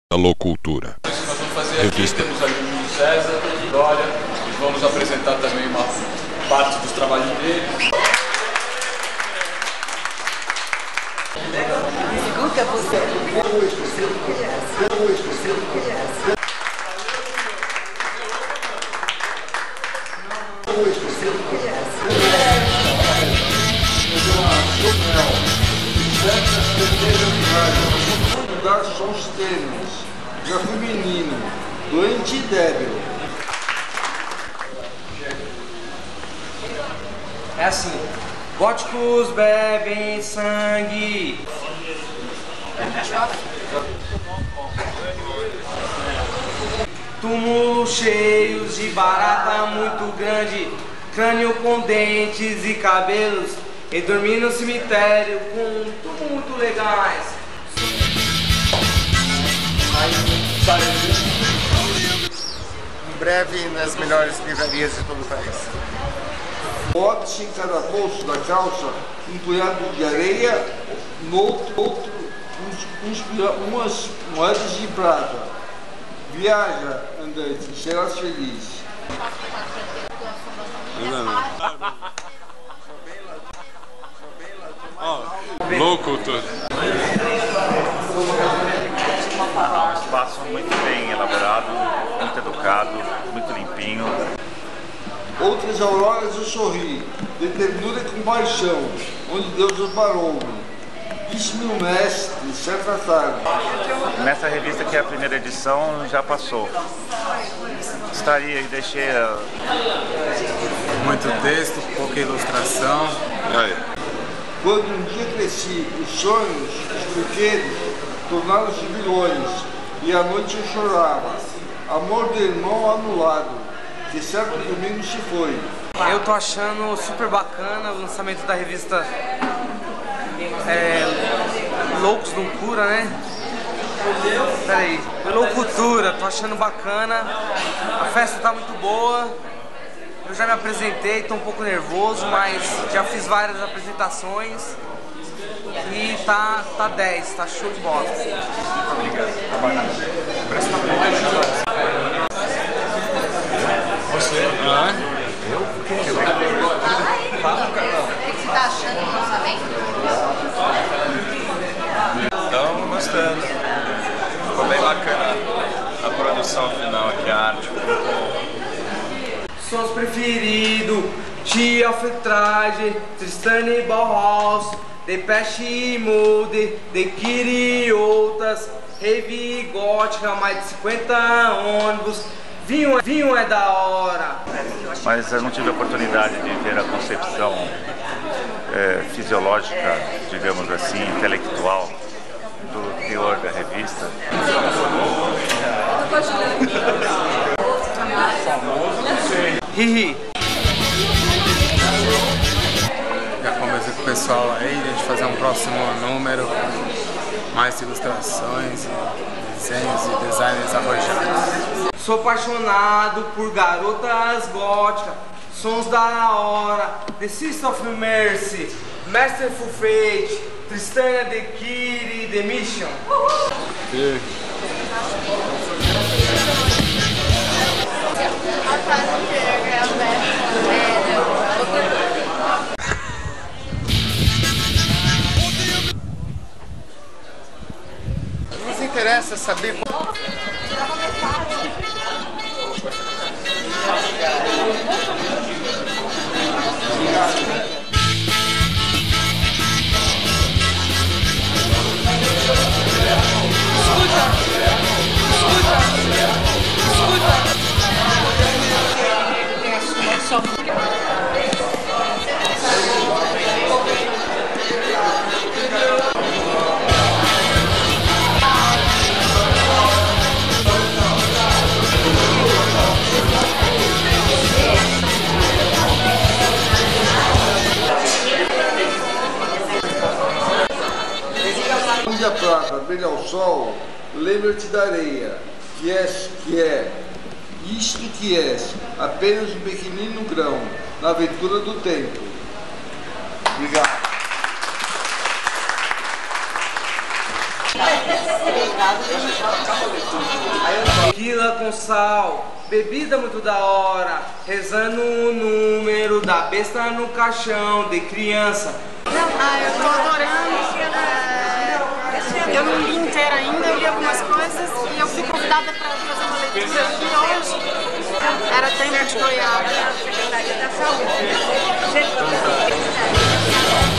Alô Cultura. Nós vamos fazer aqui, temos ali o César, a Glória, eles vão nos apresentar também uma parte dos trabalhos deles. Escuta você. Mudar sons tênues, já fui menino, doente e débil. É assim, góticos bebem sangue. Túmulos cheios de barata muito grande, crânio com dentes e cabelos, e dormir no cemitério com tudo muito legais. Em breve nas melhores livrarias de todo o país. Bote-se em cada bolso da calça um punhado de areia, no outro umas moedas de prata. Viaja, andante, serás feliz. Alô Cultura. Um espaço muito bem elaborado, muito educado, muito limpinho. Outras auroras eu sorri, de ternura e compaixão, onde Deus amparou-me. Disse-me o mestre, certa tarde. Nessa revista, que é a primeira edição, já passou. Estaria e deixei muito texto, pouca ilustração. Quando um dia cresci, os sonhos, os brinquedos, tornaram-se vilões, e à noite eu chorava. Amor de irmão anulado, que certo domingo se foi. Eu tô achando super bacana o lançamento da revista Loucos não Cura, né? Peraí, Alô Cultura, tô achando bacana. A festa tá muito boa. Eu já me apresentei, tô um pouco nervoso, mas já fiz várias apresentações. E tá 10, tá show de bola. Obrigado. Você? O que você tá achando do lançamento? Então, gostando. Ficou bem bacana a produção final aqui, a arte. Sons preferidos, Tia Fetrage, Tristane Bauhaus, Depeche Mode, The Kid e outras, Rave Gótica, mais de 50 ônibus, vinho é da hora. Mas eu não tive a oportunidade de ver a concepção fisiológica, digamos assim, intelectual do teor da revista. Hihi. Já conversei com o pessoal aí, a gente fazer um próximo número, mais ilustrações, desenhos e designs arrojados. Sou apaixonado por garotas góticas, sons da hora, The System of Mercy, Masterful Fate, Tristana The Kid, The Mission. Nos interessa saber Onde a prata brilha ao sol, lembra-te da areia, que é, isto que és, apenas um pequenino grão, na aventura do tempo. Obrigado. Obrigado. Tequila com sal, bebida muito da hora, rezando o número da besta no caixão de criança. Eu tô adorando. Eu não li inteira ainda, eu li algumas coisas e eu fui convidada para fazer uma leitura aqui hoje. Era tempo de Goiaba. Secretaria da Saúde.